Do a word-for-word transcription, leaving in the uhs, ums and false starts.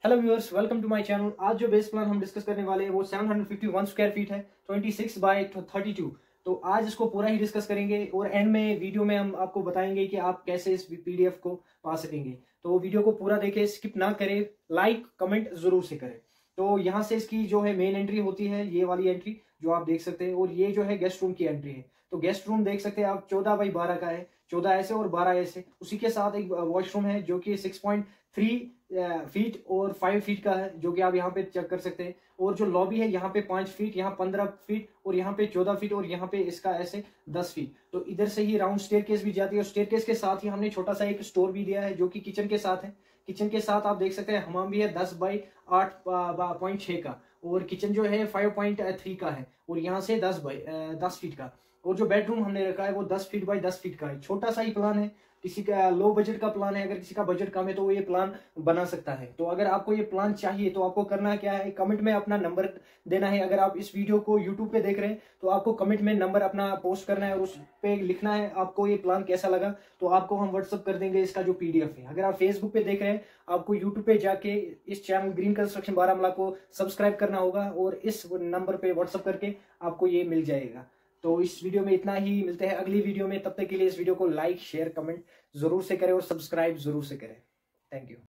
Hello viewers, welcome to my channel. आज जो base plan हम डिस्कस करने वाले हैं वो सात सौ इक्यावन स्क्वायर फीट है, छब्बीस बाय बत्तीस। तो आज इसको पूरा ही डिस्कस करेंगे और एंड में वीडियो में हम आपको बताएंगे कि आप कैसे इस पीडीएफ को पा सकेंगे। तो वीडियो को पूरा देखें, स्किप ना करें, लाइक कमेंट जरूर से करें। तो यहाँ से इसकी जो है मेन एंट्री होती है, ये वाली एंट्री जो आप देख सकते हैं, और ये जो है गेस्ट रूम की एंट्री है। तो गेस्ट रूम देख सकते हैं आप, चौदह बाई बारह का है, चौदह ऐसे और बारह ऐसे। उसी के साथ एक वॉशरूम है जो कि सिक्स पॉइंट थ्री फीट और फाइव फीट का है, जो कि आप यहाँ पे चेक कर सकते हैं। और जो लॉबी है यहाँ पे पांच फीट, यहाँ पंद्रह फीट और यहाँ पे चौदह फीट और यहाँ पे इसका ऐसे दस फीट। तो इधर से ही राउंड स्टेयरकेस भी जाती है और स्टेयरकेस के साथ ही हमने छोटा सा एक स्टोर भी दिया है जो कि किचन के साथ है। किचन के साथ आप देख सकते हैं हमाम भी है दस बाई आठ पॉइंट छह का, और किचन जो है फाइव पॉइंट थ्री का है, और यहाँ से दस बाई दस फीट का। और जो बेडरूम हमने रखा है वो दस फीट बाई दस फीट का है। छोटा सा ही प्लान है, किसी का लो बजट का प्लान है, अगर किसी का बजट कम है तो वो ये प्लान बना सकता है। तो अगर आपको ये प्लान चाहिए तो आपको करना क्या है, कमेंट में अपना नंबर देना है। अगर आप इस वीडियो को यूट्यूब पे देख रहे हैं तो आपको कमेंट में नंबर अपना पोस्ट करना है और उस पे लिखना है आपको ये प्लान कैसा लगा। तो आपको हम व्हाट्सअप कर देंगे इसका जो पीडीएफ है। अगर आप फेसबुक पे देख रहे हैं, आपको यूट्यूब पे जाके इस चैनल ग्रीन कंस्ट्रक्शन बारामूला को सब्सक्राइब करना होगा और इस नंबर पे व्हाट्सअप करके आपको ये मिल जाएगा। तो इस वीडियो में इतना ही, मिलते हैं अगली वीडियो में। तब तक के लिए इस वीडियो को लाइक शेयर कमेंट जरूर से करें और सब्सक्राइब जरूर से करें। Thank you.